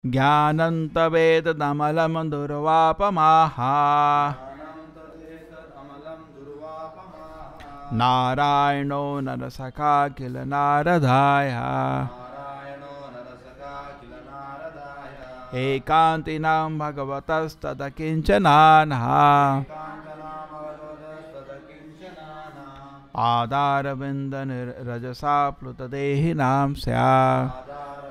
ज्ञानं तवेदमलं दुर्वापमाः नारायणो नरसखा किल नारदाय एकान्तिनां भगवतस्तद किञ्चनानः आदारविन्दनिरजसा प्लुतदेहिनां स्यात्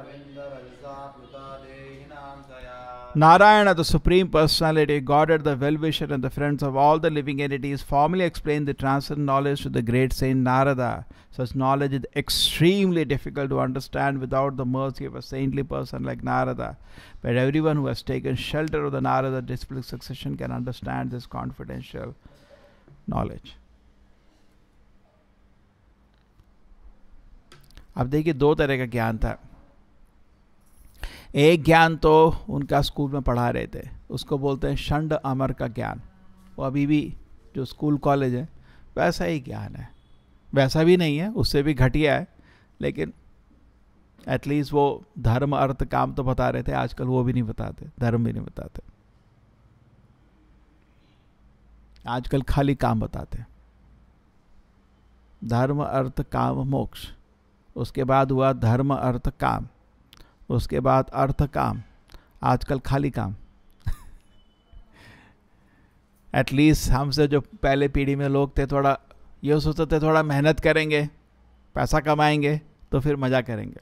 Narayana, the Supreme Personality, Godhead, the well-wisher and the friends of all the living entities, formally explained the transcendent knowledge to the great saint Narada. Such knowledge is extremely difficult to understand without the mercy of a saintly person like Narada. But everyone who has taken shelter of the Narada disciplic succession can understand this confidential knowledge. अब देखिए दो तरह का ज्ञान था. एक ज्ञान तो उनका स्कूल में पढ़ा रहे थे, उसको बोलते हैं षंड अमर का ज्ञान. वो अभी भी जो स्कूल कॉलेज है वैसा ही ज्ञान है. वैसा भी नहीं है, उससे भी घटिया है, लेकिन एटलीस्ट वो धर्म अर्थ काम तो बता रहे थे. आजकल वो भी नहीं बताते, धर्म भी नहीं बताते. आजकल खाली काम बताते. धर्म अर्थ काम मोक्ष, उसके बाद हुआ धर्म अर्थ काम, उसके बाद अर्थ काम. आजकल खाली काम. एटलीस्ट हमसे जो पहले पीढ़ी में लोग थे, थोड़ा ये सोचते थे थोड़ा मेहनत करेंगे, पैसा कमाएंगे तो फिर मज़ा करेंगे.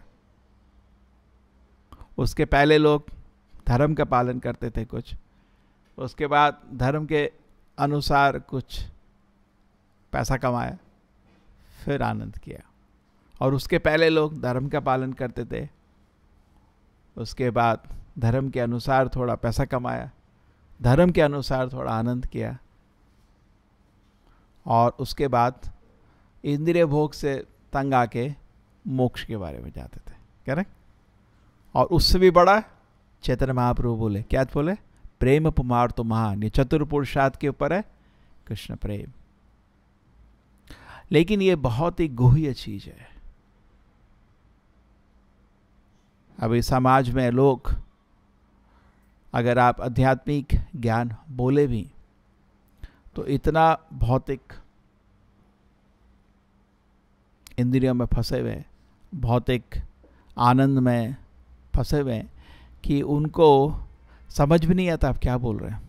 उसके पहले लोग धर्म का पालन करते थे कुछ, उसके बाद धर्म के अनुसार कुछ पैसा कमाया, फिर आनंद किया. और उसके पहले लोग धर्म का पालन करते थे, उसके बाद धर्म के अनुसार थोड़ा पैसा कमाया, धर्म के अनुसार थोड़ा आनंद किया, और उसके बाद इंद्रिय भोग से तंग आके मोक्ष के बारे में जाते थे. करेक्ट. और उससे भी बड़ा चैतन्य महाप्रभु बोले, क्या बोले? प्रेम पुमार तो महान. ये चतुर पुरुषार्थ के ऊपर है कृष्ण प्रेम. लेकिन ये बहुत ही गुह्य चीज है. अभी समाज में लोग, अगर आप आध्यात्मिक ज्ञान बोले भी तो इतना भौतिक इंद्रियों में फंसे हुए, भौतिक आनंद में फंसे हुए कि उनको समझ भी नहीं आता आप क्या बोल रहे हैं.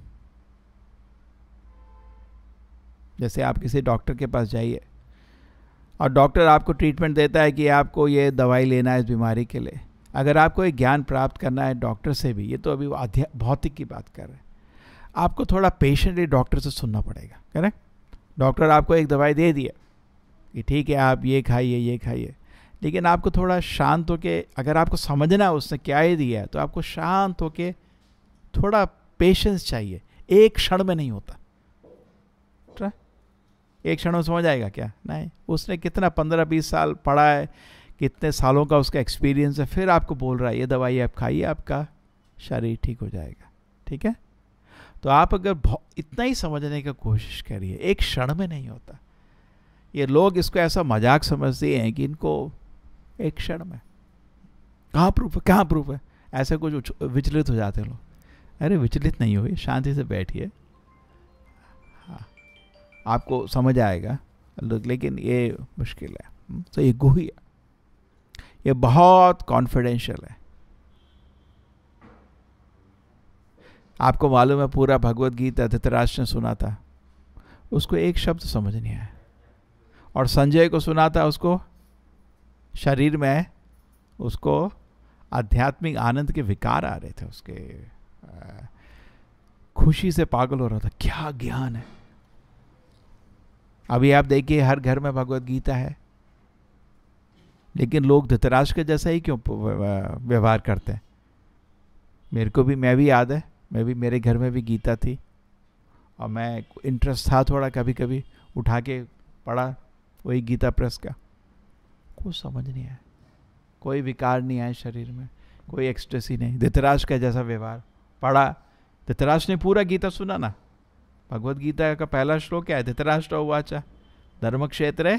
जैसे आप किसी डॉक्टर के पास जाइए और डॉक्टर आपको ट्रीटमेंट देता है कि आपको ये दवाई लेना है इस बीमारी के लिए. अगर आपको एक ज्ञान प्राप्त करना है डॉक्टर से भी, ये तो अभी भौतिक की बात कर रहे हैं, आपको थोड़ा पेशेंटली डॉक्टर से सुनना पड़ेगा. करेक्ट. डॉक्टर आपको एक दवाई दे दिया कि ठीक है आप ये खाइए ये खाइए, लेकिन आपको थोड़ा शांत होके, अगर आपको समझना है उसने क्या ही दिया है, तो आपको शांत होके थोड़ा पेशेंस चाहिए. एक क्षण में नहीं होता. एक क्षण में समझ आएगा क्या? नहीं. उसने कितना 15-20 साल पढ़ा है, कितने सालों का उसका एक्सपीरियंस है, फिर आपको बोल रहा है ये दवाई आप खाइए, आपका शरीर ठीक हो जाएगा. ठीक है. तो आप अगर इतना ही समझने की कोशिश करिए, एक क्षण में नहीं होता. ये लोग इसको ऐसा मजाक समझते हैं कि इनको एक क्षण में, कहाँ प्रूफ है, कहाँ प्रूफ है, ऐसे कुछ विचलित हो जाते हैं लोग. अरे विचलित नहीं हुई, शांति से बैठिए, हाँ आपको समझ आएगा. लेकिन ये मुश्किल है. तो ये गुही है, ये बहुत कॉन्फिडेंशियल है. आपको मालूम है पूरा भगवत गीता धृतराष्ट्र ने सुना था, उसको एक शब्द समझ नहीं आया. और संजय को सुना था, उसको शरीर में उसको आध्यात्मिक आनंद के विकार आ रहे थे, उसके खुशी से पागल हो रहा था. क्या ज्ञान है. अभी आप देखिए हर घर में भगवत गीता है, लेकिन लोग धृतराष्ट्र के जैसा ही क्यों व्यवहार करते हैं. मैं भी याद है, मेरे घर में भी गीता थी, और मैं इंटरेस्ट था थोड़ा, कभी कभी उठा के पढ़ा वही गीता प्रेस का. कुछ समझ नहीं आया, कोई विकार नहीं आया शरीर में, कोई एक्सटेसी नहीं. धृतराष्ट्र का जैसा व्यवहार. पढ़ा, धृतराष्ट्र ने पूरा गीता सुना ना. भगवत गीता का पहला श्लोक क्या है? धृतराष्ट्र उवाच धर्म क्षेत्रे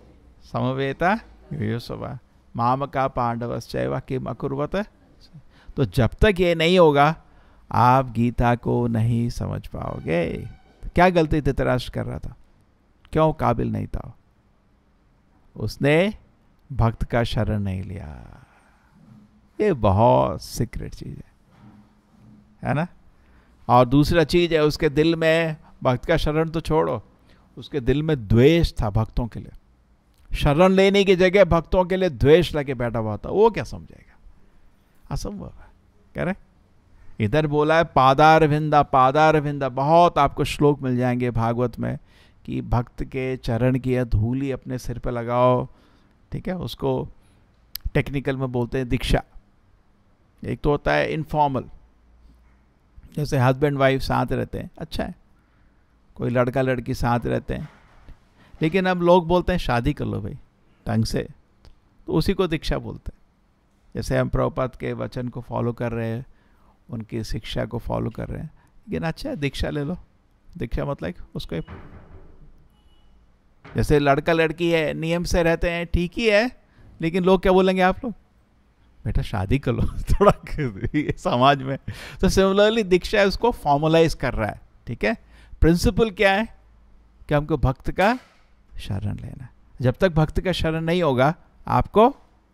समवेता योसवा माम का पांडवश्चैव किम अकुर्वत. तो जब तक ये नहीं होगा आप गीता को नहीं समझ पाओगे। क्या गलती धृतराष्ट्र कर रहा था? क्यों काबिल नहीं था? उसने भक्त का शरण नहीं लिया। ये बहुत सीक्रेट चीज है ना। और दूसरा चीज है, उसके दिल में, भक्त का शरण तो छोड़ो, उसके दिल में द्वेष था भक्तों के लिए। शरण लेने की जगह भक्तों के लिए द्वेष लगे बैठा हुआ था। वो क्या समझेगा? असंभव है। कह रहे इधर बोला है पादार विंदा, पादार विंदा। बहुत आपको श्लोक मिल जाएंगे भागवत में कि भक्त के चरण की धूली अपने सिर पे लगाओ। ठीक है, उसको टेक्निकल में बोलते हैं दीक्षा। एक तो होता है इनफॉर्मल, जैसे हस्बैंड वाइफ साथ रहते हैं, अच्छा है, कोई लड़का लड़की साथ रहते हैं। लेकिन अब लोग बोलते हैं शादी कर लो भाई ढंग से, तो उसी को दीक्षा बोलते हैं। जैसे हम प्रभुपाद के वचन को फॉलो कर रहे हैं, उनकी शिक्षा को फॉलो कर रहे हैं, लेकिन अच्छा है दीक्षा ले लो। दीक्षा मतलब उसको, जैसे लड़का लड़की है नियम से रहते हैं, ठीक ही है, लेकिन लोग क्या बोलेंगे आप लोग, बेटा शादी कर लो थोड़ा समाज में। तो सिमिलरली दीक्षा है उसको फॉर्मलाइज कर रहा है। ठीक है, प्रिंसिपल क्या है कि हमको भक्त का शरण लेना। जब तक भक्त का शरण नहीं होगा आपको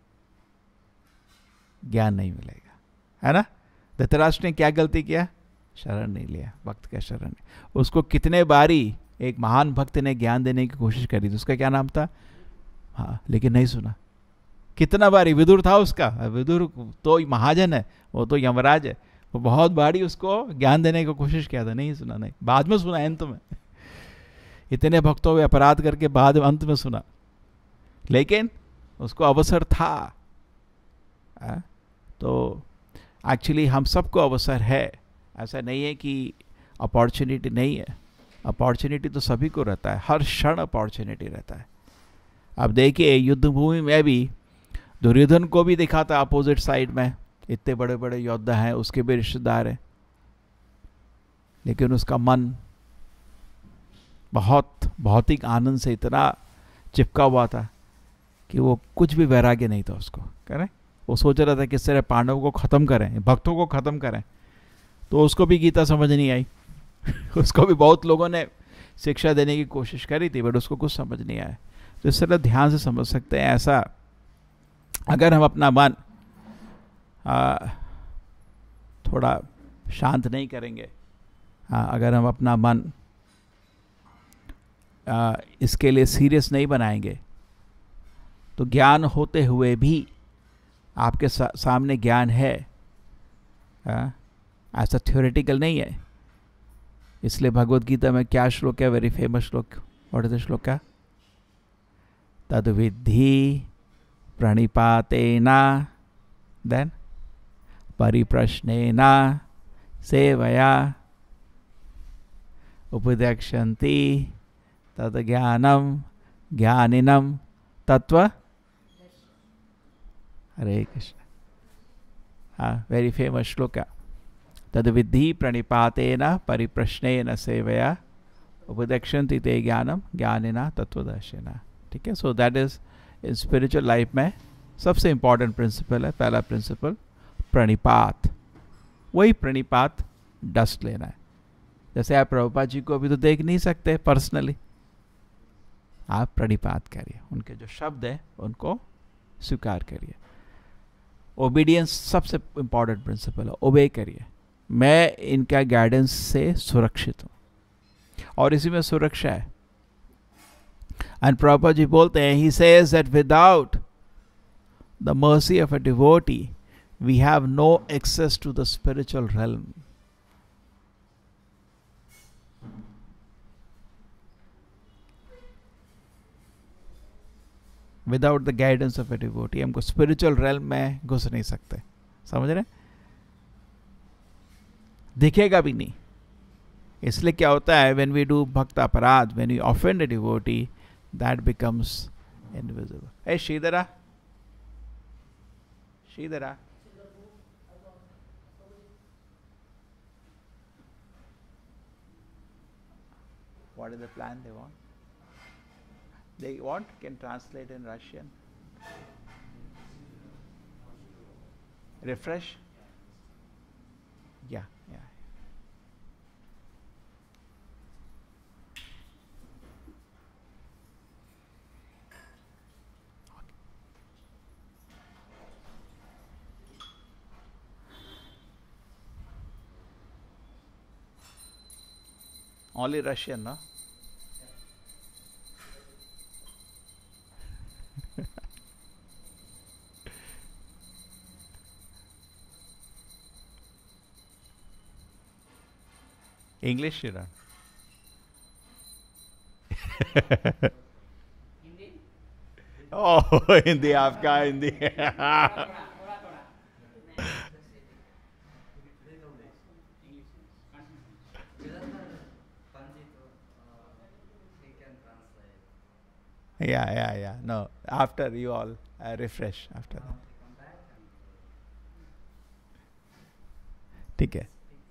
ज्ञान नहीं मिलेगा, है ना। धृतराष्ट्र ने क्या गलती किया? शरण नहीं लिया, भक्त का शरण नहीं। उसको कितने बारी एक महान भक्त ने ज्ञान देने की कोशिश करी थी, उसका क्या नाम था, हाँ, लेकिन नहीं सुना। कितना बारी? विदुर था उसका, विदुर तो महाजन है, वो तो यमराज है, वो बहुत बारी उसको ज्ञान देने की कोशिश किया था, नहीं सुना। नहीं, बाद में सुना, अंत में। इतने भक्तों में अपराध करके बाद में अंत में सुना, लेकिन उसको अवसर था। तो एक्चुअली हम सबको अवसर है, ऐसा नहीं है कि अपॉर्चुनिटी नहीं है। अपॉर्चुनिटी तो सभी को रहता है, हर क्षण अपॉर्चुनिटी रहता है। अब देखिए युद्ध भूमि में भी दुर्योधन को भी दिखा था अपोजिट साइड में, इतने बड़े बड़े योद्धा हैं, उसके भी रिश्तेदार हैं, लेकिन उसका मन बहुत भौतिक आनंद से इतना चिपका हुआ था कि वो कुछ भी वैराग्य नहीं था उसको। करें, वो सोच रहा था किस तरह पांडवों को खत्म करें, भक्तों को खत्म करें। तो उसको भी गीता समझ नहीं आई उसको भी बहुत लोगों ने शिक्षा देने की कोशिश करी थी, बट उसको कुछ समझ नहीं आया। तो इस तरह ध्यान से समझ सकते हैं। ऐसा अगर हम अपना मन थोड़ा शांत नहीं करेंगे, अगर हम अपना मन इसके लिए सीरियस नहीं बनाएंगे, तो ज्ञान होते हुए भी आपके सामने ज्ञान है, ऐसा थ्योरेटिकल नहीं है। इसलिए भगवत गीता में क्या श्लोक है, very famous shloka, what is the shloka का, तद विद्धि प्रणिपातेना देन परिप्रश्नेना सेवया उपदेक्षन्ति तद ज्ञानम ज्ञानिनम तत्व। हरे कृष्ण, हाँ, वेरी फेमस श्लोक। तद विद्धि प्रणिपातेन परिप्रश्नेन सेवया उपदेक्षन्ति ते ज्ञानम ज्ञानिना तत्वदर्शिना। ठीक है, so that is in spiritual life में सबसे इंपॉर्टेंट प्रिंसिपल है। पहला प्रिंसिपल प्रणिपात, वही प्रणिपात डस्ट लेना है। जैसे आप प्रभुपाद जी को अभी तो देख नहीं सकते पर्सनली, आप प्रणिपात करिए, उनके जो शब्द है उनको स्वीकार करिए। ओबीडियंस सबसे इंपॉर्टेंट प्रिंसिपल है, ओबे करिए। मैं इनका गाइडेंस से सुरक्षित हूँ और इसी में सुरक्षा है। एंड प्रभुपाद जी बोलते हैं, he says that without the mercy of a devotee we have no access to the spiritual realm. Without the guidance of a devotee हमको स्पिरिचुअल रेल्म में घुस नहीं सकते। समझ रहे? दिखेगा भी नहीं। इसलिए क्या होता है, when we do bhakta aparadha, when we offend a devotee, that becomes invisible. ए Shridhara, Shridhara, what is the plan they want? They want can translate in Russian. Refresh. Yeah, yeah. Only Russian, no? English, you don't. Oh, Hindi आपका Hindi. Yeah, yeah, yeah. No, after you all refresh after that. ठीक है.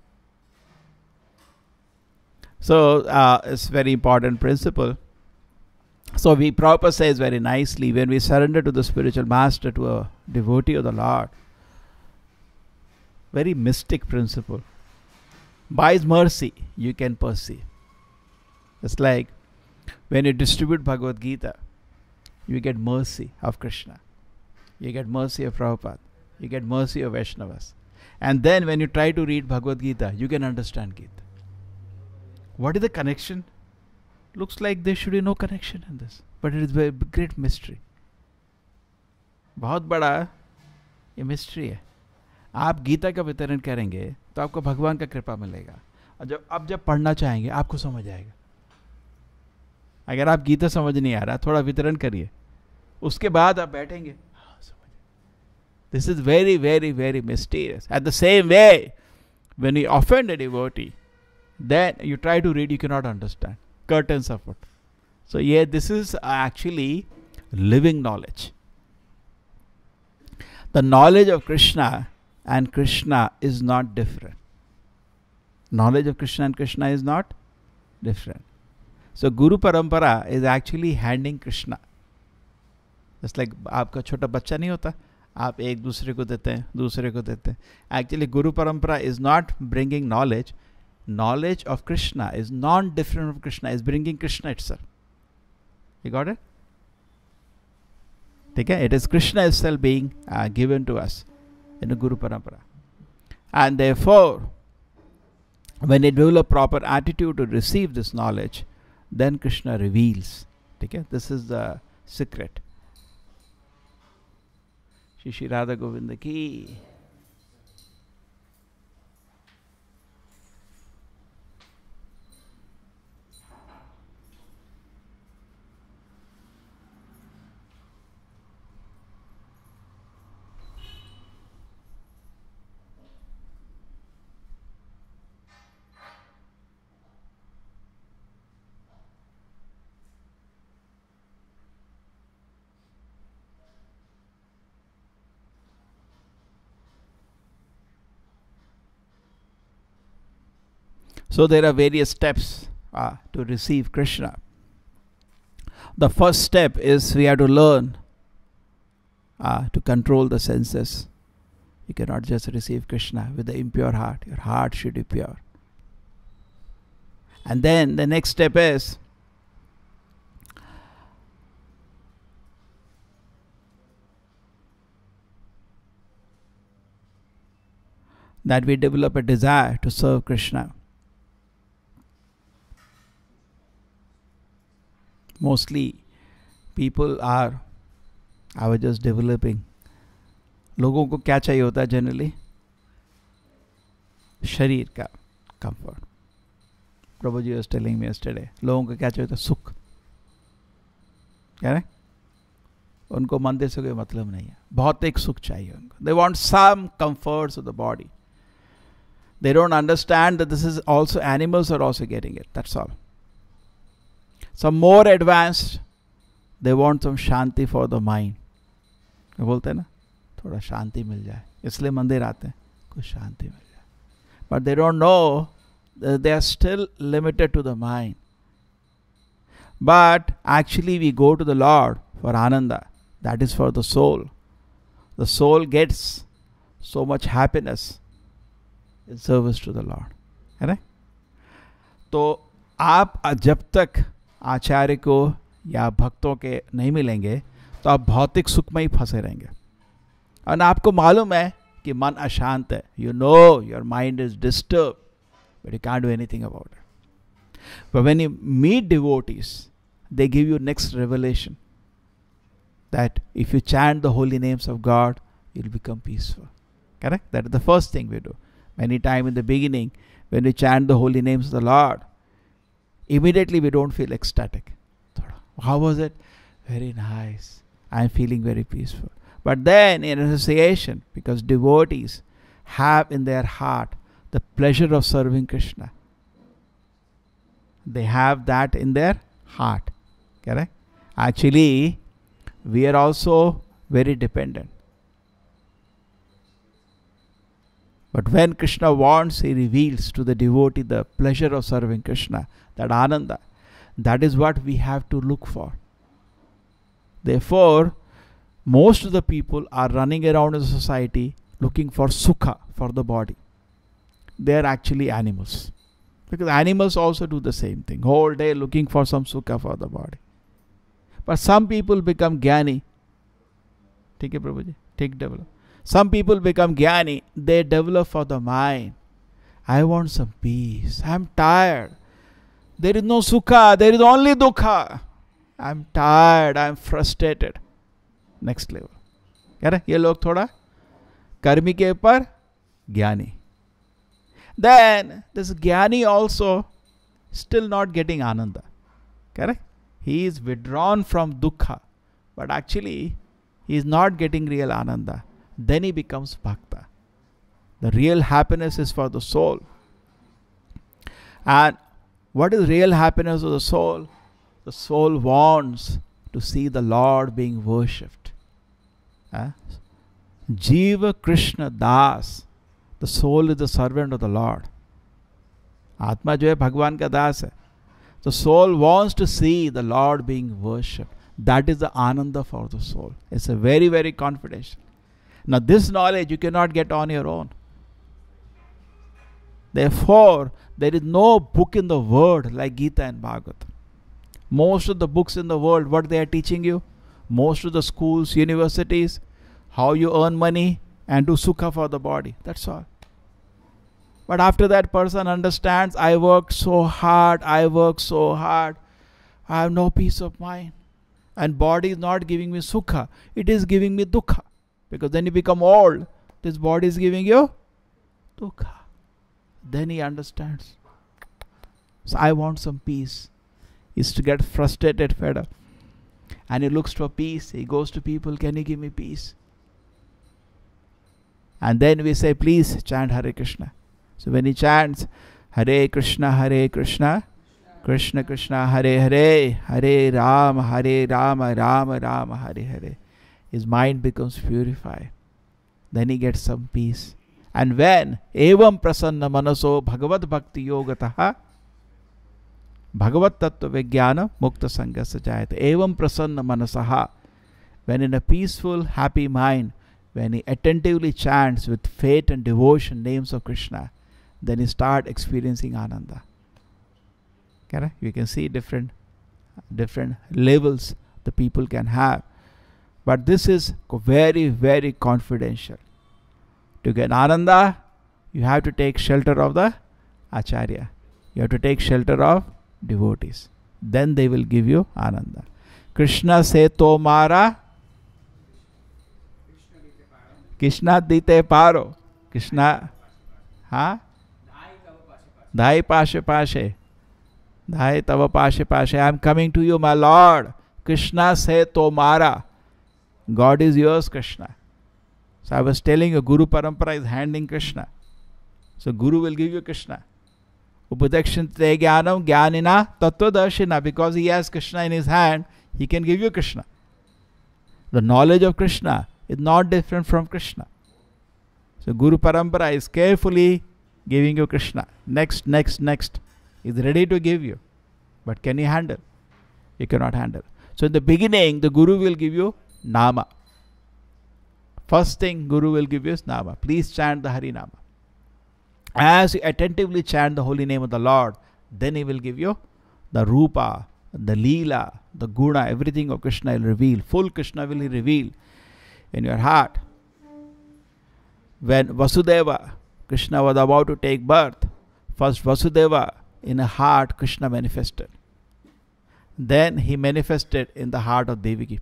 So it's very important principle. So we Prabhupada says very nicely, when we surrender to the spiritual master, to a devotee of the Lord, very mystic principle. By His mercy, you can perceive. It's like when you distribute Bhagavad Gita, you get mercy of Krishna, you get mercy of Prabhupada, you get mercy of Vaishnavas. And then when you try to read Bhagavad Gita, you can understand Gita. What is the connection? Looks like there should be no connection in this, but it is a great mystery. बहुत बड़ा ये mystery है. आप गीता का वितरण करेंगे तो आपको भगवान का कृपा मिलेगा, और जब पढ़ना चाहेंगे आपको समझ आएगा. अगर आप गीता समझ नहीं आ रहा, थोड़ा वितरण करिए, उसके बाद आप बैठेंगे. This is very, very, very mysterious. At the same way, when you offend a devotee, then you try to read, you cannot understand. Curtains of it. So yeah, this is actually living knowledge. The knowledge of Krishna and Krishna is not different. Knowledge of Krishna and Krishna is not different. So Guru Parampara is actually handing Krishna. Just like आपका छोटा बच्चा नहीं होता, आप एक दूसरे को देते हैं, दूसरे को देते हैं. Actually Guru Parampara is not bringing knowledge. Knowledge of Krishna is non-different from Krishna, is bringing Krishna itself. You got it? Okay? It is Krishna itself being given to us in the Guru Parampara. And therefore, when you develop proper attitude to receive this knowledge, then Krishna reveals. Okay? This is the secret. Shri Radha Govinda ki. So there are various steps to receive Krishna. The first step is we have to learn to control the senses. You cannot just receive Krishna with the impure heart. Your heart should be pure. And then the next step is that we develop a desire to serve Krishna. Mostly people are, I was just developing. लोगों को क्या चाहिए होता है generally? शरीर का comfort. Prabhu ji was telling me yesterday. लोगों को क्या चाहिए होता है? सुख. क्या है? उनको मंदिर से कोई मतलब नहीं है. भौतिक सुख चाहिए उनको. They want some comforts of the body. They don't understand that this is also, animals are also getting it. That's all. Some more advanced, they want some shanti for the mind. बोलते हैं ना, थोड़ा शांति मिल जाए, इसलिए मंदिर आते हैं, कुछ शांति मिल जाए. But they don't know that they are still limited to the mind. But actually we go to the Lord for ananda. That is for the soul. The soul gets so much happiness in service to the Lord. है ना? तो आप जब तक आचार्य को या भक्तों के नहीं मिलेंगे तो आप भौतिक सुख में ही फंसे रहेंगे. और आपको मालूम है कि मन अशांत है. You know your mind is disturbed, but you can't do anything about it. But when you meet devotees, they give you next revelation that if you chant the holy names of God, you'll become peaceful. Correct? That is the first thing we do. Many times in the beginning, when we chant the holy names of the Lord, immediately we don't feel ecstatic. How was it? Very nice. I'm feeling very peaceful. But then in association, because devotees have in their heart the pleasure of serving Krishna, they have that in their heart. Correct? Actually, we are also very dependent. But when Krishna wants, he reveals to the devotee the pleasure of serving Krishna, that Ananda. That is what we have to look for. Therefore, most of the people are running around in society looking for sukha for the body. They are actually animals. Because animals also do the same thing. Whole day looking for some sukha for the body. But some people become jnani. Take it, Prabhuji. Take develop. Some people become jnani. They develop for the mind. I want some peace. I'm tired. There is no sukha. There is only dukha. I'm tired. I'm frustrated. Next level. कह रहे ये लोग थोड़ा कर्मी के ऊपर ज्ञानी. Then this jnani also still not getting ananda. Correct? He is withdrawn from dukkha, but actually he is not getting real ananda. Then he becomes bhakta. The real happiness is for the soul. And what is real happiness of the soul? The soul wants to see the Lord being worshipped. Jiva Krishna Das. The soul is the servant of the Lord. Atma jo hai Bhagwan ka das hai. The soul wants to see the Lord being worshipped. That is the ananda for the soul. It's a very, very confidential. Now this knowledge you cannot get on your own. Therefore, there is no book in the world like Gita and Bhagavatam. Most of the books in the world, what they are teaching you? Most of the schools, universities, how you earn money and do sukha for the body. That's all. But after that person understands, I worked so hard, I have no peace of mind. And body is not giving me sukha, it is giving me dukkha. Because then you become old, this body is giving you dukkha. Then he understands. So I want some peace. He is to get frustrated, fed up. And he looks for peace. He goes to people, can you give me peace? And then we say, please chant Hare Krishna. So when he chants Hare Krishna, Krishna Krishna, Hare Hare, Hare Rama, Rama Rama, Hare Hare, his mind becomes purified. Then he gets some peace. And when evam prasanna manaso bhagavad bhakti yogataha bhagavad tattva vijnana mukta sanghasa jayate. Evam prasanna manasaha. When in a peaceful, happy mind, when he attentively chants with faith and devotion names of Krishna, then he start experiencing ananda. Okay? You can see different levels the people can have. But this is very, very confidential. To get ananda, you have to take shelter of the acharya. You have to take shelter of devotees. Then they will give you ananda. Krishna se to mara, Krishna dite paro. Krishna, Dhai pashe pashe. Dhai tava pashe pashe. I am coming to you, my Lord. Krishna se to mara. God is yours, Krishna. So I was telling you, Guru Parampara is handing Krishna. So Guru will give you Krishna. Upadakshante jnanam jnanina tattvadarshina. Because he has Krishna in his hand, he can give you Krishna. The knowledge of Krishna is not different from Krishna. So Guru Parampara is carefully giving you Krishna. Next. He is ready to give you. But can you handle? You cannot handle. So in the beginning, the Guru will give you Nama. First thing Guru will give you is Nama. Please chant the Hari Nama. As you attentively chant the holy name of the Lord, then He will give you the Rupa, the Leela, the Guna, everything of Krishna will reveal. Full Krishna will He reveal in your heart. When Vasudeva, Krishna was about to take birth, first Vasudeva, in a heart Krishna manifested. Then He manifested in the heart of Devaki.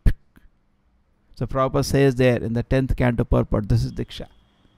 So Prabhupada says there in the 10th canto purport, this is Diksha.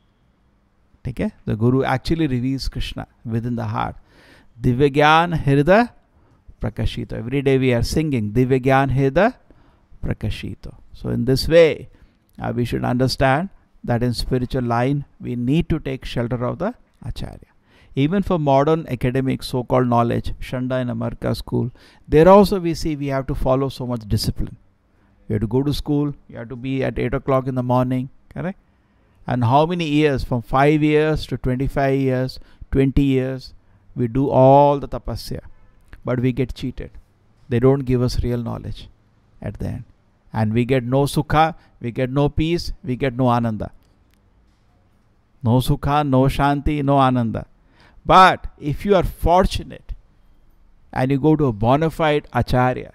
Okay? The Guru actually reveals Krishna within the heart. Divya Hirda Prakashito. Every day we are singing Divya Hirda Prakashito. So in this way, we should understand that in spiritual line, we need to take shelter of the Acharya. Even for modern academic so-called knowledge, Shanda in America school, there also we see we have to follow so much discipline. You have to go to school, you have to be at 8 o'clock in the morning, correct? And how many years, from 5 years to 25 years, 20 years, we do all the tapasya. But we get cheated. They don't give us real knowledge at the end. And we get no sukha, we get no peace, we get no ananda. No sukha, no shanti, no ananda. But if you are fortunate and you go to a bona fide acharya,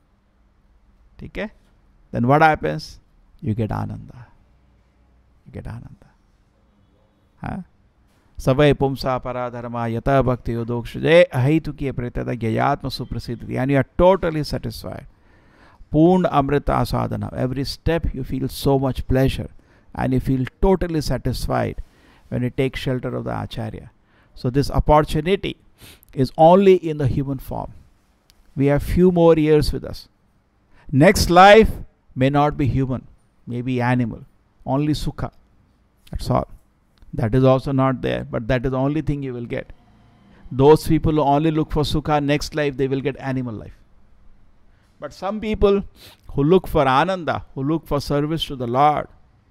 okay, then what happens? You get ananda. You get ananda. Huh? Savai pumsa paradharma yata bhakti yodokshaje ahitukiya pretada gyayatma suprasiddhi. And you are totally satisfied. Purna amrita sadhana. Every step you feel so much pleasure and you feel totally satisfied when you take shelter of the acharya. So this opportunity is only in the human form. We have few more years with us. Next life may not be human, maybe animal. Only sukha. That's all. That is also not there, but that is the only thing you will get. Those people who only look for sukha, next life they will get animal life. But some people who look for ananda, who look for service to the Lord,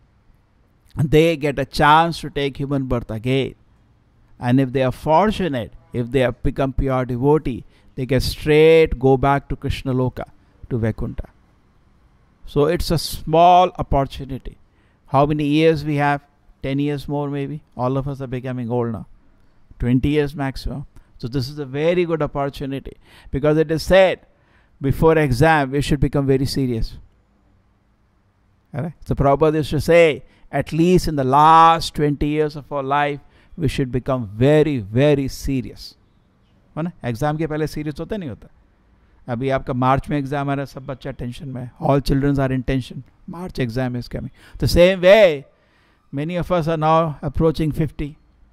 they get a chance to take human birth again. And if they are fortunate, if they have become pure devotee, they can straight go back to Krishna Loka, to Vaikuntha. So it's a small opportunity. How many years we have? 10 years more maybe. All of us are becoming old now. 20 years maximum. So this is a very good opportunity. Because it is said, before exam, we should become very serious. Alright? So Prabhupada used to say, at least in the last 20 years of our life, we should become very, very serious. है ना? Exam के पहले serious होता नहीं होता. अभी आपका मार्च में एग्जाम आ रहा है, सब बच्चा टेंशन में. All children are in tension. March exam is coming. The same way, many of us are now approaching 50.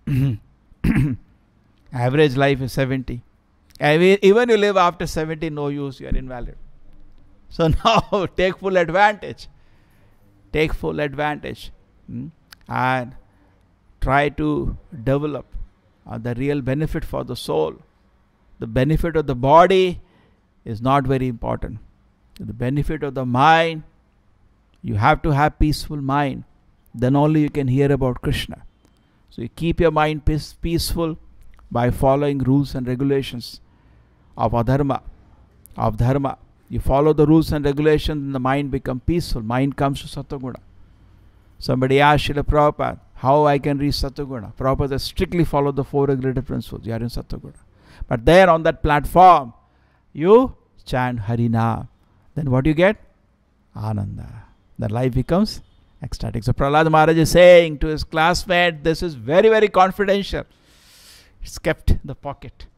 Average life is 70. Even you live after 70, no use, you are invalid. So now take full advantage. Take full advantage. And try to develop the real benefit for the soul. The benefit of the body is not very important. The benefit of the mind, you have to have peaceful mind. Then only you can hear about Krishna. So you keep your mind peaceful by following rules and regulations of adharma, of dharma. You follow the rules and regulations and the mind becomes peaceful. Mind comes to Sattva-guna. Somebody asked Srila Prabhupada, how I can reach Sattva-guna? Prabhupada says, strictly follow the 4 regulative principles. You are in Sattva-guna. But there on that platform, you chant Harinam. Then what you get? Ananda. The life becomes ecstatic. So Prahlad Maharaj is saying to his classmate, this is very, very confidential. It's kept in the pocket.